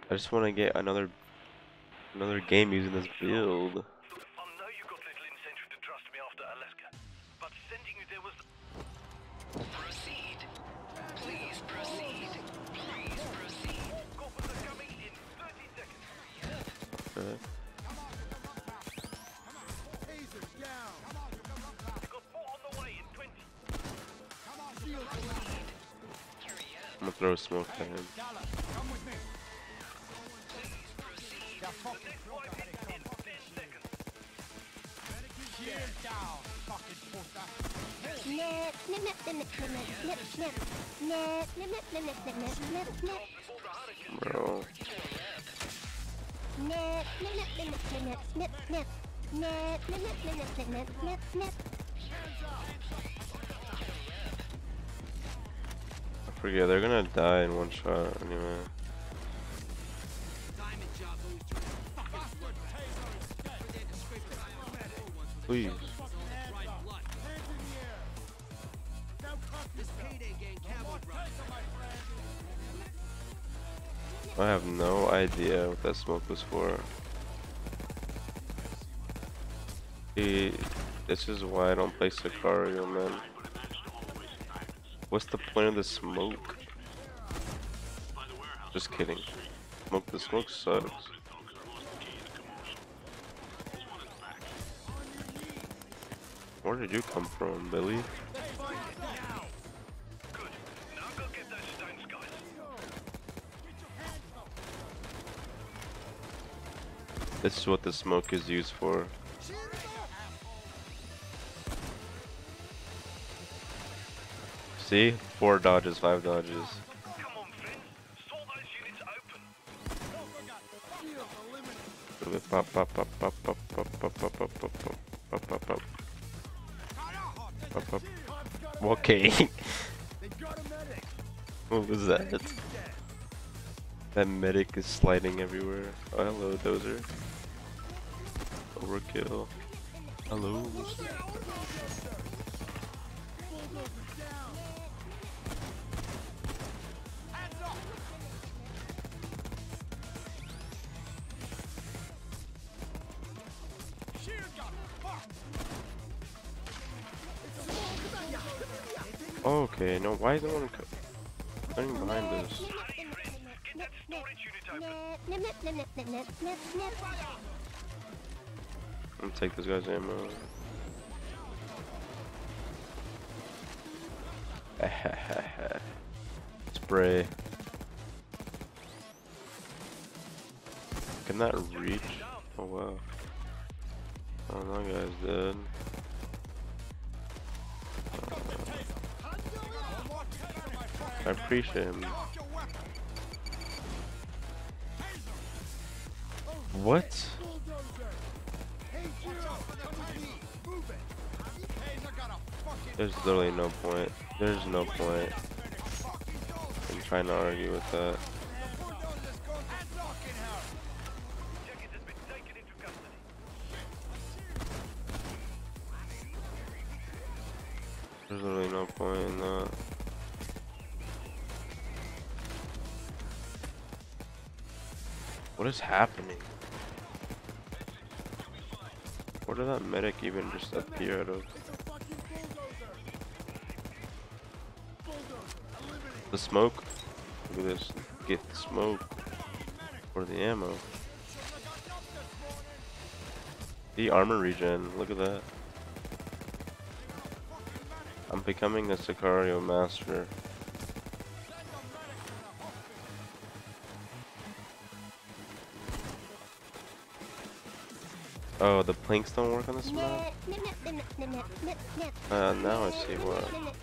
I just want to get another game using this build. I know you got little incentive to trust me after Alaska, but sending you there was... Proceed. Please proceed. Please proceed. Coppers are coming in 30 seconds. Okay. You got 4 on the way in 20. I'm gonna throw a smoke at him. The next 5 hits in 10 seconds. Bro. I forget, they're gonna die in one shot anyway. Please. I have no idea what that smoke was for. See, this is why I don't play Sicario, man. What's the point of the smoke? Just kidding. The smoke sucks. Where did you come from, Billy? Good. Now go get those stones, guys. This is what the smoke is used for. See? 4 dodges, 5 dodges. Come on, friends. Saw those units open. Pop, pop, pop, pop, pop, pop, pop, pop, pop, pop, pop, pop, pop. Pop, pop. Okay. What was that? That medic is sliding everywhere. Oh, hello, Dozer. Overkill. Hello. Okay, no, why is no one running behind us? Hurry, friends. Get that storage unit open. I'm gonna take this guy's ammo. Spray. Can that reach? Oh wow. Oh, that guy's dead. I appreciate him. What? There's literally no point. There's no point in trying to argue with that. Jacket has been taken into custody. There's literally no point in that. What is happening? Where did that medic even just appear out of? The smoke? Look at this. Get the smoke. Or the ammo. The armor regen. Look at that. I'm becoming a Sicario master. Oh, the planks don't work on this map? Now I see why.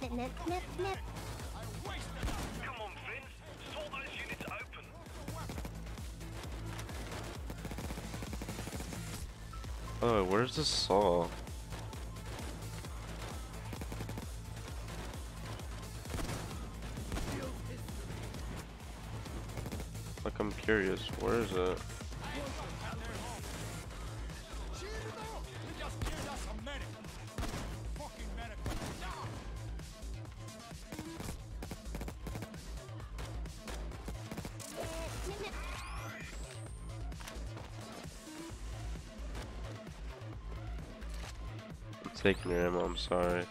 Come on, friends. Saw those units open. Oh, where's the saw? Like, I'm curious. Where is it? taking your ammo, I'm sorry.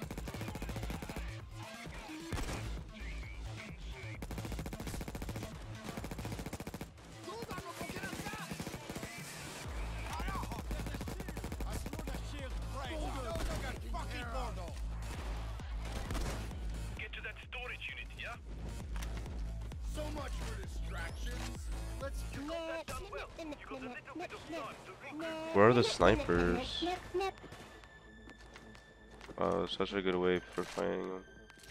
Get to that storage unit, yeah? So much for distractions. Let's That done well. You got a little bit of time to regroup. Where are the snipers? Oh, such a good way for fighting them.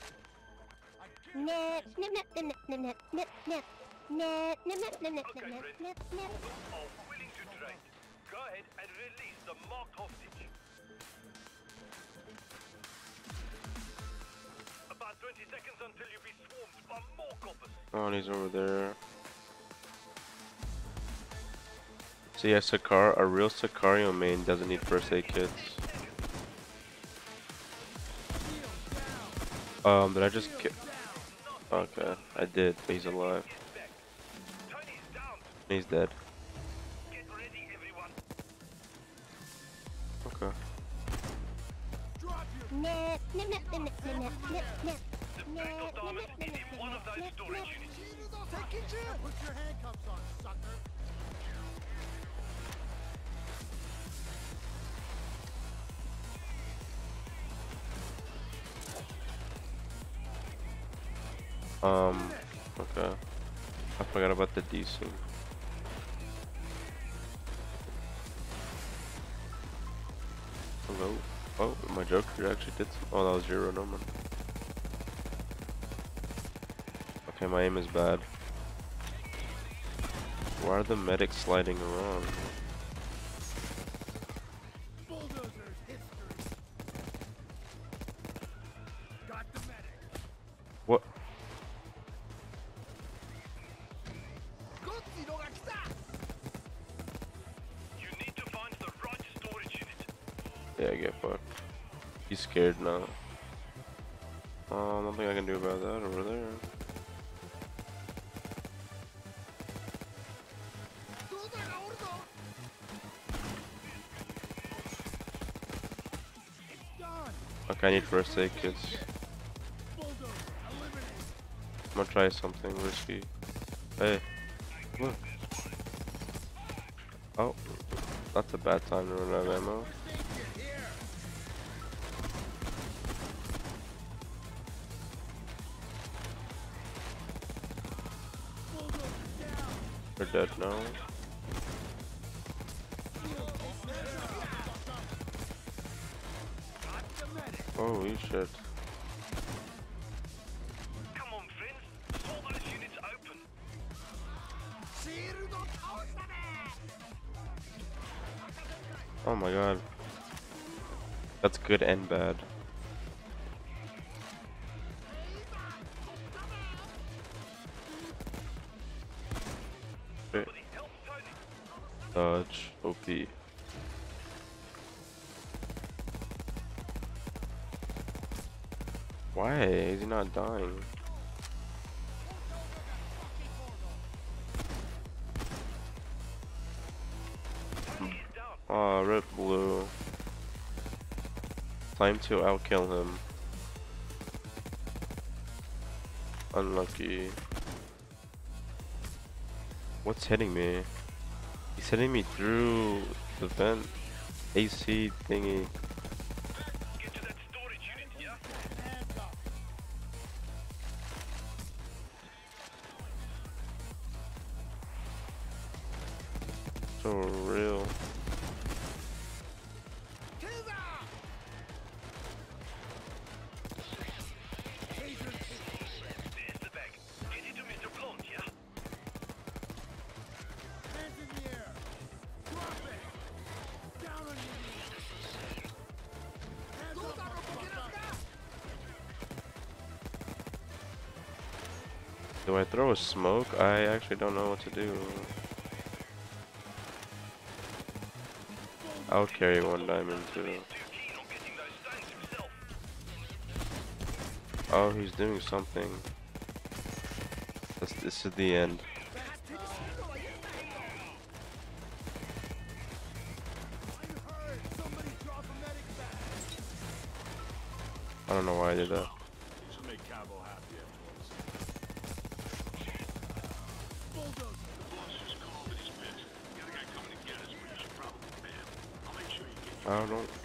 Okay, friends. Are willing to trade. Go ahead and release the marked hostage. About 20 seconds until you be swarmed by more coppers. Oh, and he's over there. So yeah, a real Sicario main doesn't need first aid kits. Did I just get? Okay, I did. But he's alive. Tony's down. He's dead. Get ready, everyone. Okay. The pistol diamond is in one of those storage units. put your handcuffs on, sucker. Okay. I forgot about the DC. Hello? Oh, my Joker actually did some. Oh, that was zero, no man. Okay, my aim is bad. Why are the medics sliding around? Bulldozer's history. Got the medic. What? You need to find the right storage unit. Yeah, get fucked. He's scared now. Nothing I can do about that over there. Okay, I need first aid kits. I'm gonna try something risky. Hey, look. Oh, that's a bad time to run out of ammo. They're dead now. Holy shit. Come on, friends. All those units open. Oh my god. That's good and bad. Okay. Help Tony. Dodge. OP. Why is he not dying? Aw, red blue. Time to outkill him. Unlucky. What's hitting me? He's hitting me through the vent. AC thingy. Get to that storage unit, yeah? So real. There's the bag. Get it to Mr. Blunt, yeah? Hands in the air. Drop it. Down on your knees. Hands up, motherfucker. Do I throw a smoke? I actually don't know what to do. I'll carry one diamond too. Too keen on getting those stones himself. Oh, he's doing something. This is the end. I don't know why I did that. Should make Cabo happy afterwards. Bulldozer. I don't know.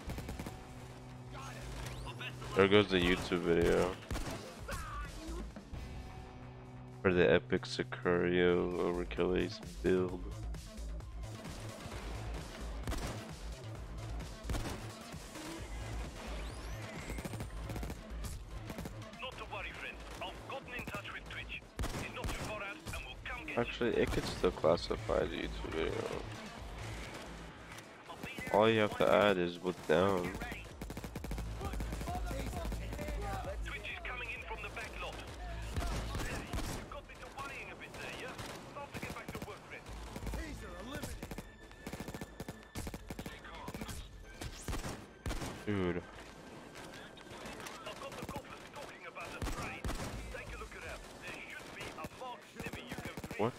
There goes the YouTube video for the epic Sicario overkill ace build. Not to worry, friend. I've gotten in touch with Twitch. He's not too far out and will come get Actually, it could still classify as a YouTube video. All you have to add is boot down. Twitch is coming in from the back lot. You got me to worrying a bit there, yeah? Time to get back to work, friend. Taser eliminated. Dude. I've got the coffers talking about the trade. Take a look around. There should be a marked civvy you can free. What?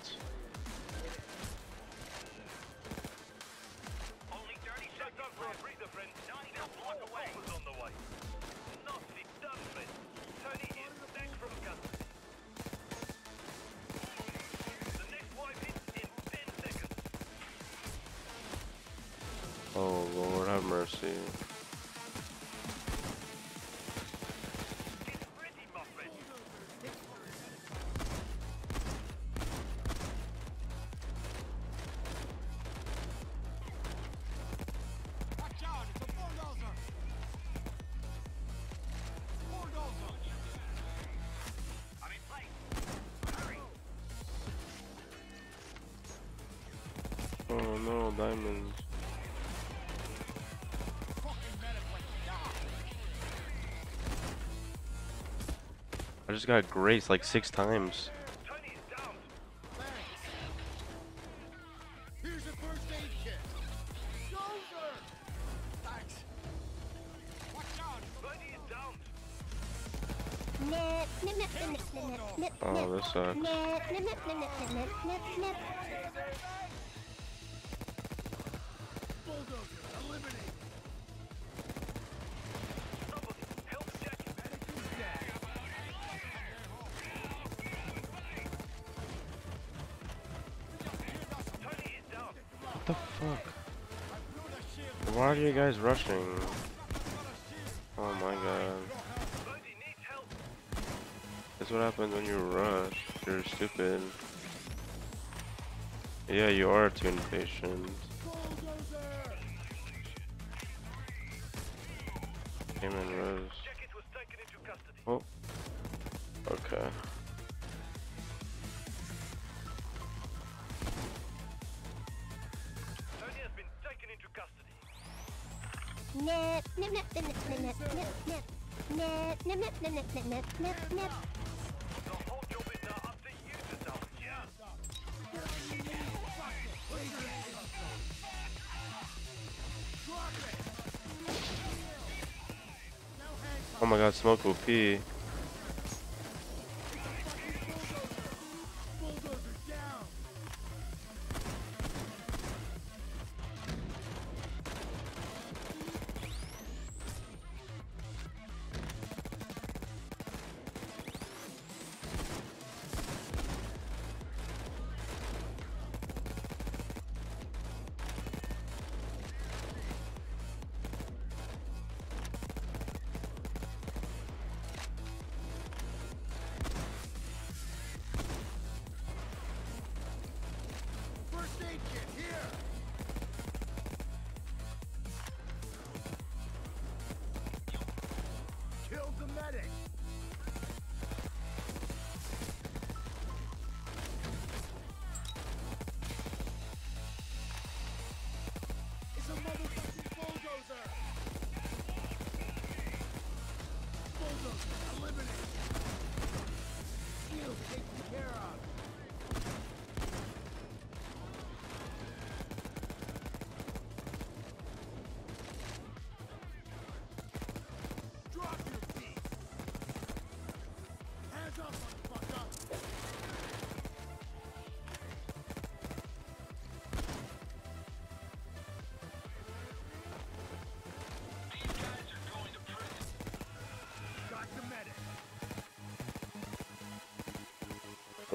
Only 30 seconds for a breather, friend. Still block away. Coffers on the way. Nicely done, friend. Tony is back from custody. The next wipe hits in 10 seconds. Oh Lord, have mercy. Get ready, my friend. Watch out, it's a bulldozer. Bulldozer. I'm in place. Hurry. Oh no, diamonds. Fucking medic went down. I just got graced like 6 times. Tony is down. Thanks. Here's a first aid kit. Dozer. Thanks. Watch out. Tony is down. Oh, this sucks. Bulldozer eliminated. Somebody help Jack. Medic is dead. Tony is down. What the fuck? I blew the shield. Why are you guys rushing? Oh my god. Tony needs help. That's what happens when you rush. You're stupid. Yeah, you are too impatient. Bulldozer. Came in rose. Jacket was taken into custody. Oh. Okay. Tony has been taken into custody. The whole job is now up to you to solve. Yeah. Drop it. No hands Oh my god, smoke OP. Bulldozer down.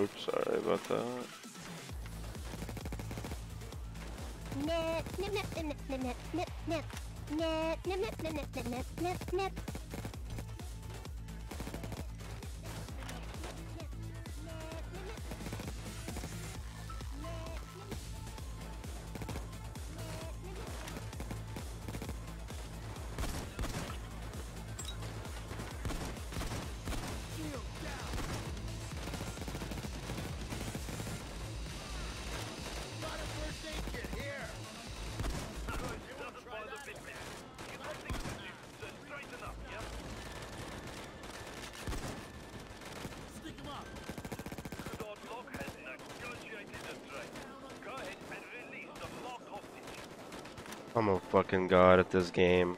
Oops, sorry about that. Nip, nip, nip, nip, nip, nip, nip, nip. Nip, nip, nip, nip, nip, nip, nip, nip, nip. Shield down. Got a first aid kit here. Doesn't bother me. You got things to do, so straighten up, yeah? Stick him up. Lord Locke has negotiated a trade. Go ahead and release the locked hostage. I'm a fucking god at this game.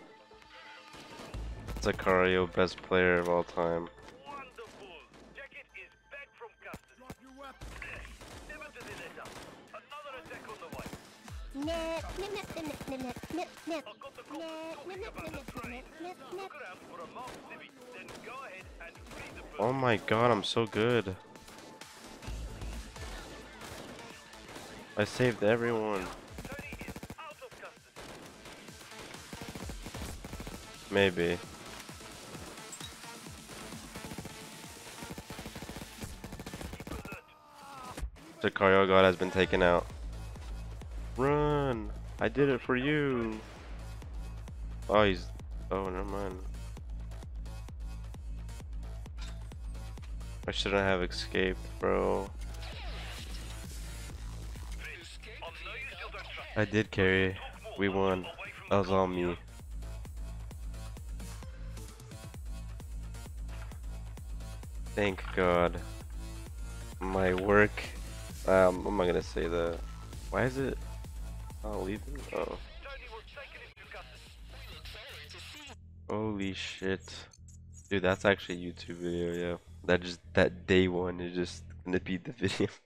Sicario, best player of all time. Wonderful. Jacket is back from custody. Drop your weapon. Never to the letter. Another attack on the way. Nip, nip, nip, nip, nip, nip, nip, nip. I've got the Nip, cops nip, talking nip, about nip, the nip, trade. nip, nip. Look around for a marked civvy, then go ahead and free the person. Oh my god, I'm so good. I saved everyone. Tony is out of custody. Maybe. Keep alert. Sicario god has been taken out. Run! I did it for you. Oh, he's. Oh, never mind. I shouldn't have escaped, bro. I'll know you still don't trust I did carry. We won. away from That was all me. Thank God. My work. I'm not gonna say that. Why is it? Oh, leaving. Oh. Tony was taken into custody. Holy shit. Dude, that's actually a YouTube video, yeah. That day one is just gonna be the video.